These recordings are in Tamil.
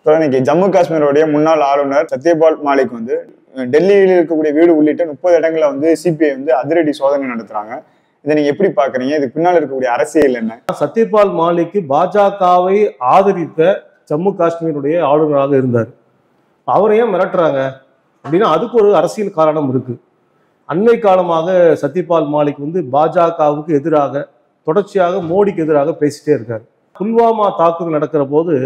இன்னைக்கு ஜம்மு காஷ்மீருடைய முன்னாள் ஆளுநர் சத்யபால் மாலிக் வந்து டெல்லியில் இருக்கக்கூடிய வீடு உள்ளிட்ட 30 இடங்களை வந்து சிபிஐ வந்து அதிரடி சோதனை நடத்துறாங்க. இதை நீங்க எப்படி பாக்குறீங்க? இதுக்கு பின்னால் இருக்கக்கூடிய அரசியல் என்ன? சத்யபால் மாலிக் பாஜகவை ஆதரித்த ஜம்மு காஷ்மீருடைய ஆளுநராக இருந்தார். அவரையும் மிரட்டுறாங்க அப்படின்னா அதுக்கு ஒரு அரசியல் காரணம் இருக்கு. அண்மை காலமாக சத்யபால் மாலிக் வந்து பாஜகவுக்கு எதிராக தொடர்ச்சியாக மோடிக்கு எதிராக பேசிட்டே இருக்காரு. புல்வாமா தாக்குதல் நடக்கிற போது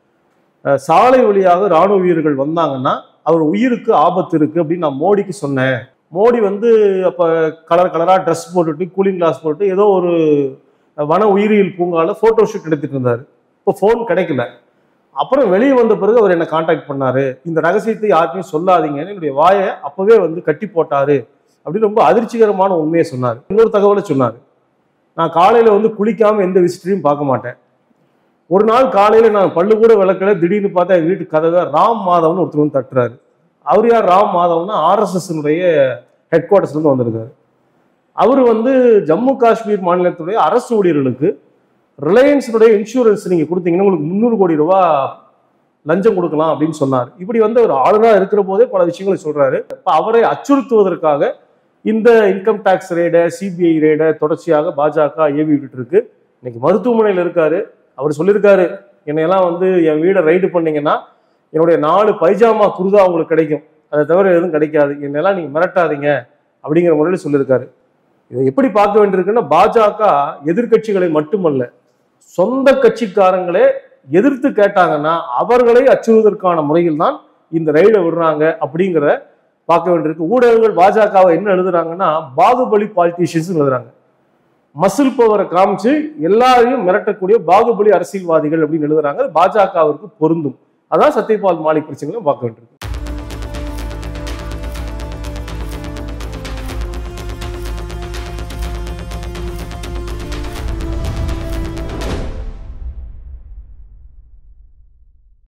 சாலை வழியாக ராணுவ வீரர்கள் வந்தாங்கன்னா அவர் உயிருக்கு ஆபத்து இருக்கு அப்படின்னு நான் மோடிக்கு சொன்னேன். மோடி வந்து அப்ப கலரா ட்ரெஸ் போட்டுட்டு கூலிங் கிளாஸ் போட்டு ஏதோ ஒரு வன உயிரியல் பூங்கால போட்டோ ஷூட் எடுத்துட்டு இருந்தாரு. இப்போ போன் கிடைக்கல. அப்புறம் வெளியே வந்த பிறகு அவர் என்ன கான்டாக்ட் பண்ணாரு, இந்த ரகசியத்தை யாருக்கும் சொல்லாதீங்கன்னு என்னுடைய வாயை அப்பவே வந்து கட்டி போட்டாரு அப்படின்னு ரொம்ப அதிர்ச்சிகரமான உண்மையை சொன்னார். இன்னொரு தகவலை சொன்னார், நான் காலையில வந்து குளிக்காம எந்த விசிட்டரையும் பார்க்க மாட்டேன். ஒரு நாள் காலையில நான் பல்லு கூட விளக்கல, திடீர்னு பார்த்தா என் வீட்டு கதவை ராம் மாதவ்னு ஒருத்தர் வந்து தட்டுறாரு. அவர் யார்? ராம் மாதவ்னா ஆர்எஸ்எஸ்னுடைய ஹெட் குவார்டர்ஸ்ல இருந்து வந்திருக்காரு. அவர் வந்து ஜம்மு காஷ்மீர் மாநிலத்துடைய அரசு ஊழியர்களுக்கு ரிலையன்ஸுடைய இன்சூரன்ஸ் நீங்க கொடுத்தீங்கன்னா உங்களுக்கு 300 கோடி ரூபாய் லஞ்சம் கொடுக்கலாம் அப்படின்னு சொன்னார். இப்படி வந்து ஒரு ஆளுநராக இருக்கிற போதே பல விஷயங்களை சொல்றாரு. அவரை அச்சுறுத்துவதற்காக இந்த இன்கம் டாக்ஸ் ரேடை, சிபிஐ ரேடை தொடர்ச்சியாக பாஜக ஏவி விட்டு இருக்கு. இன்னைக்கு மருத்துவமனையில் இருக்காரு. அவர் சொல்லியிருக்காரு, என்னையெல்லாம் வந்து என் வீடை ரைடு பண்ணீங்கன்னா என்னுடைய 4 பைஜாமா குருதா உங்களுக்கு கிடைக்கும், அதை தவிர எதுவும் கிடைக்காது, என்னெல்லாம் நீங்க மிரட்டாதீங்க அப்படிங்கிற முறையில் சொல்லியிருக்காரு. இதை எப்படி பார்க்க வேண்டியிருக்குன்னா, பாஜக எதிர்கட்சிகளை மட்டுமல்ல சொந்த கட்சிக்காரங்களே எதிர்த்து கேட்டாங்கன்னா அவர்களை அச்சுறுவதற்கான முறையில் தான் இந்த ரைடை விடுறாங்க அப்படிங்கிற பார்க்க வேண்டியிருக்கு. ஊடகங்கள் பாஜகவை என்ன எழுதுறாங்கன்னா, பாகுபலி பாலிட்டிஷியன்ஸ் எழுதுறாங்க. மசில் பவரை காமிச்சு எல்லாரையும் மிரட்டக்கூடிய பாகுபலி அரசியல்வாதிகள் அப்படின்னு எழுதுறாங்க. பாஜகவிற்கு பொருந்தும். அதான் சத்யபால் மாலிக் பிரச்சனைகளை பார்க்க வேண்டியிருக்கு.